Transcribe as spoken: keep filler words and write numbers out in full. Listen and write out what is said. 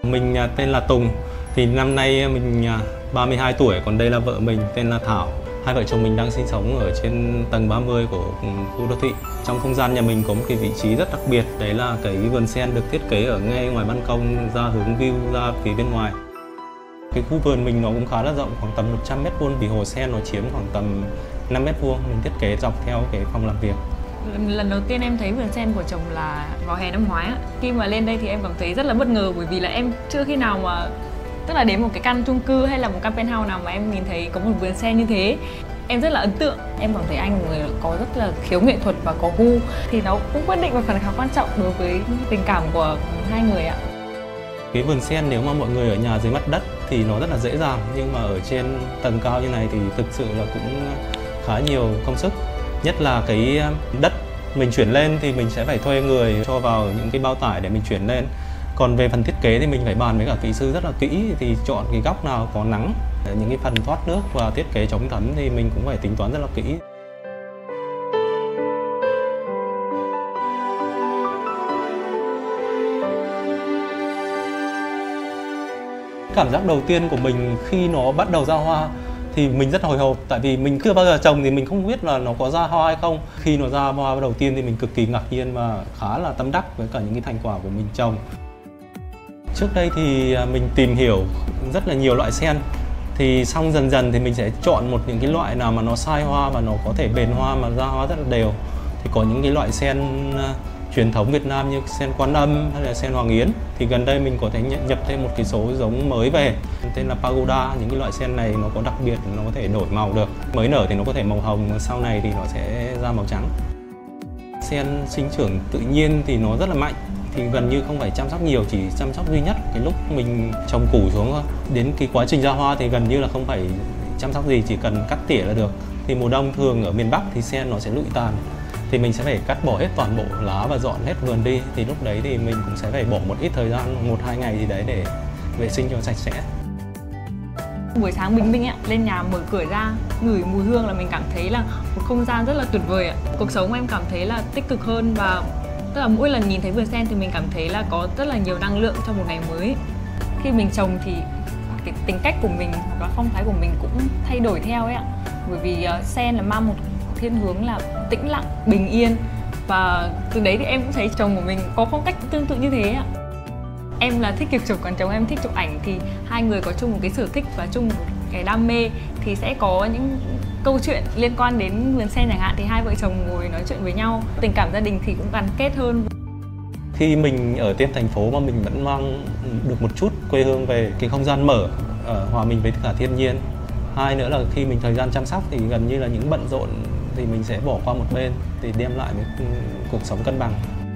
Mình à, tên là Tùng, thì năm nay mình à, ba mươi hai tuổi, còn đây là vợ mình tên là Thảo. Hai vợ chồng mình đang sinh sống ở trên tầng ba mươi của khu đô thị. Trong không gian nhà mình có một cái vị trí rất đặc biệt, đấy là cái vườn sen được thiết kế ở ngay ngoài ban công ra hướng view ra phía bên ngoài. Cái khu vườn mình nó cũng khá là rộng, khoảng tầm một trăm mét vuông, vì hồ sen nó chiếm khoảng tầm năm mét vuông. Mình thiết kế dọc theo cái phòng làm việc. Lần đầu tiên em thấy vườn sen của chồng là vào hè năm ngoái. Khi mà lên đây thì em cảm thấy rất là bất ngờ, bởi vì là em chưa khi nào mà, tức là đến một cái căn chung cư hay là một căn penthouse nào mà em nhìn thấy có một vườn sen như thế. Em rất là ấn tượng. Em cảm thấy anh là một người có rất là khiếu nghệ thuật và có gu, thì nó cũng quyết định một phần khá quan trọng đối với tình cảm của hai người ạ. Cái vườn sen nếu mà mọi người ở nhà dưới mặt đất thì nó rất là dễ dàng, nhưng mà ở trên tầng cao như này thì thực sự là cũng khá nhiều công sức. Nhất là cái đất mình chuyển lên thì mình sẽ phải thuê người cho vào những cái bao tải để mình chuyển lên. Còn về phần thiết kế thì mình phải bàn với cả kỹ sư rất là kỹ, thì chọn cái góc nào có nắng, những cái phần thoát nước và thiết kế chống thấm thì mình cũng phải tính toán rất là kỹ. Cảm giác đầu tiên của mình khi nó bắt đầu ra hoa thì mình rất hồi hộp, tại vì mình chưa bao giờ trồng thì mình không biết là nó có ra hoa hay không. Khi nó ra hoa đầu tiên thì mình cực kỳ ngạc nhiên và khá là tâm đắc với cả những cái thành quả của mình trồng. Trước đây thì mình tìm hiểu rất là nhiều loại sen, thì xong dần dần thì mình sẽ chọn một những cái loại nào mà nó sai hoa và nó có thể bền hoa mà ra hoa rất là đều. Thì có những cái loại sen truyền thống Việt Nam như sen Quan Âm hay là sen Hoàng Yến, thì gần đây mình có thể nhập thêm một cái số giống mới về tên là Pagoda. Những cái loại sen này nó có đặc biệt, nó có thể đổi màu được. Mới nở thì nó có thể màu hồng, sau này thì nó sẽ ra màu trắng. Sen sinh trưởng tự nhiên thì nó rất là mạnh, thì gần như không phải chăm sóc nhiều, chỉ chăm sóc duy nhất cái lúc mình trồng củ xuống thôi. Đến cái quá trình ra hoa thì gần như là không phải chăm sóc gì, chỉ cần cắt tỉa là được. Thì mùa đông thường ở miền Bắc thì sen nó sẽ lụi tàn, thì mình sẽ phải cắt bỏ hết toàn bộ lá và dọn hết vườn đi. Thì lúc đấy thì mình cũng sẽ phải bỏ một ít thời gian, một hai ngày gì đấy để vệ sinh cho sạch sẽ. Buổi sáng bình minh ạ, lên nhà mở cửa ra, ngửi mùi hương là mình cảm thấy là một không gian rất là tuyệt vời ạ. Cuộc sống em cảm thấy là tích cực hơn, và tức là mỗi lần nhìn thấy vườn sen thì mình cảm thấy là có rất là nhiều năng lượng cho một ngày mới. Khi mình trồng thì cái tính cách của mình hoặc là phong thái của mình cũng thay đổi theo ấy ạ. Bởi vì uh, sen là mang một thiên hướng là tĩnh lặng, bình yên, và từ đấy thì em cũng thấy chồng của mình có phong cách tương tự như thế ạ. Em là thích việc chụp, còn chồng em thích chụp ảnh, thì hai người có chung một cái sở thích và chung một cái đam mê, thì sẽ có những câu chuyện liên quan đến vườn sen chẳng hạn, thì hai vợ chồng ngồi nói chuyện với nhau. Tình cảm gia đình thì cũng gắn kết hơn. Khi mình ở trên thành phố mà mình vẫn mang được một chút quê hương về, cái không gian mở, hòa mình với cả thiên nhiên. Hai nữa là khi mình thời gian chăm sóc thì gần như là những bận rộn thì mình sẽ bỏ qua một bên, thì đem lại một cuộc sống cân bằng.